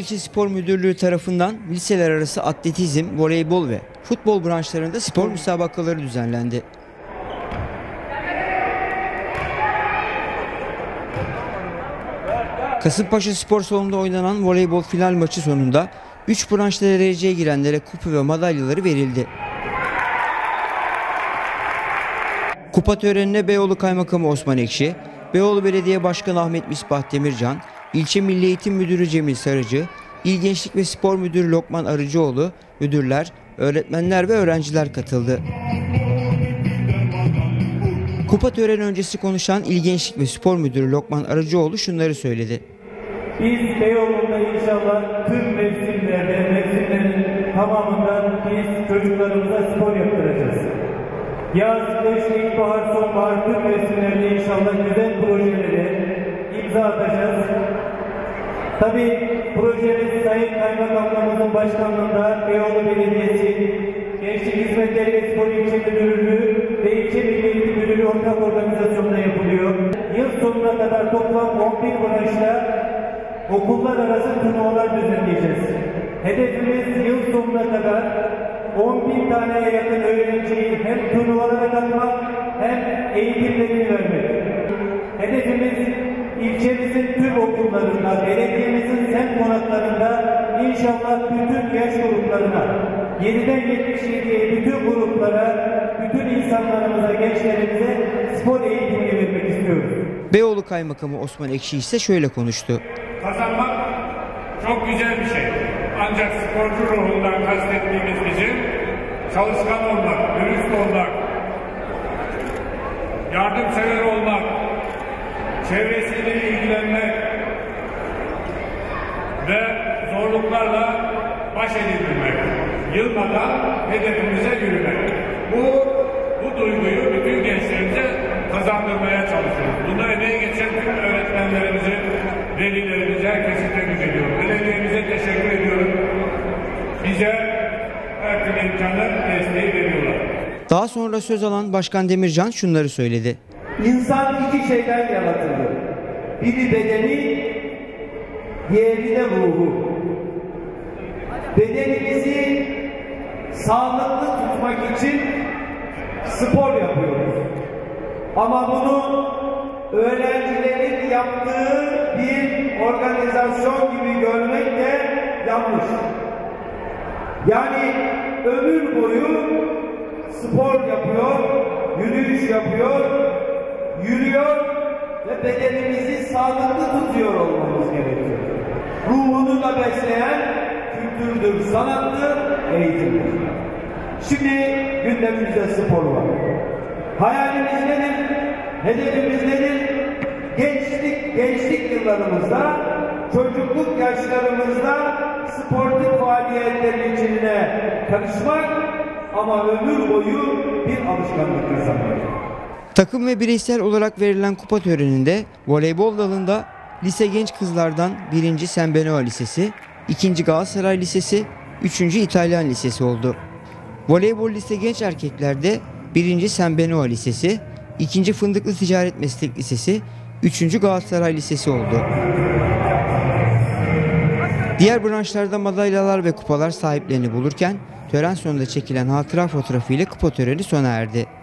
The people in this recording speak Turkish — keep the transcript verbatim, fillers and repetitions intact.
Fenerbahçe Spor Müdürlüğü tarafından liseler arası atletizm, voleybol ve futbol branşlarında spor müsabakaları düzenlendi. Kasımpaşa Spor Salonu'nda oynanan voleybol final maçı sonunda üç branşta dereceye girenlere kupa ve madalyaları verildi. Kupa törenine Beyoğlu Kaymakamı Osman Ekşi, Beyoğlu Belediye Başkanı Ahmet Misbah Demircan, İlçe Milli Eğitim Müdürü Cemil Sarıcı, İl Gençlik ve Spor Müdürü Lokman Arıcıoğlu, müdürler, öğretmenler ve öğrenciler katıldı. Kupa töreni öncesi konuşan İl Gençlik ve Spor Müdürü Lokman Arıcıoğlu şunları söyledi. Biz Beyoğlu'nda inşallah tüm mevsimlerde, mevsimlerin tamamında biz çocuklarımıza spor yaptıracağız. Yaz, kış, ilkbahar, sonbahar tüm mevsimlerde inşallah güzel projelere imza atacağız. Tabii projemiz Sayın Kaymakamlığımızın başkanlığında Beyoğlu Belediyesi, Gençlik Hizmetleri ve Spor İlçe Müdürlüğü ve İlçe Milli Eğitim Müdürlüğü ortak organizasyonda yapılıyor. Yıl sonuna kadar toplam on bir branşta okullar arası turnuvalar düzenleyeceğiz. Hedefimiz yıl sonuna kadar on bin taneye yakın öğrenciyi hem turnuvalara katmak hem eğitimlerini vermek. Hedefimiz ilçemizin tüm okullarında, belediyemizin semt konaklarında inşallah bütün yaş gruplarına, yediden yetmiş yediye bütün gruplara, bütün insanlarımıza, gençlerimize spor eğitimi vermek istiyoruz. Beyoğlu Kaymakamı Osman Ekşi ise şöyle konuştu. Kazanmak çok güzel bir şey. Ancak sporcu ruhundan kastettiğimiz bizim çalışkan olmak, dürüst olmak, yardımsever olmak, çevresiyle ilgilenmek ve zorluklarla baş edebilmek, yılmadan hedefimize yürümek. Bu, bu duyguyu bütün gençlerimize kazandırmaya çalışıyoruz. Bunda emeği geçen tüm öğretmenlerimizi, velilerimize, herkesi tebrik ediyorum. Belediyemize teşekkür ediyorum. Bize her türlü imkanı, desteği veriyorlar. Daha sonra söz alan Başkan Demircan şunları söyledi. İnsan iki şeyden yaratıldı. Biri bedeni, diğeri de ruhu. Bedenimizi sağlıklı tutmak için spor yapıyoruz. Ama bunu öğrencilerin yaptığı bir organizasyon gibi görmek de yanlış. Yani ömür boyu spor yapıyor, yürüyüş yapıyor, yürüyor ve bedenimizi sağlıklı tutuyor olmamız gerekiyor. Ruhunu da besleyen kültürdür, sanattır, eğitimdir. Şimdi gündemimizde spor var. Hayalimiz nedir? Hedefimiz nedir? Gençlik, gençlik yıllarımızda, çocukluk yaşlarımızda sportif faaliyetlerin içine karışmak ama ömür boyu bir alışkanlık kazanmak. Takım ve bireysel olarak verilen kupa töreninde voleybol dalında lise genç kızlardan birinci Sembenoa Lisesi, ikinci Galatasaray Lisesi, üçüncü İtalyan Lisesi oldu. Voleybol lise genç erkeklerde birinci Sembenoa Lisesi, ikinci Fındıklı Ticaret Meslek Lisesi, üçüncü Galatasaray Lisesi oldu. Diğer branşlarda madalyalar ve kupalar sahiplerini bulurken tören sonunda çekilen hatıra fotoğrafı ile kupa töreni sona erdi.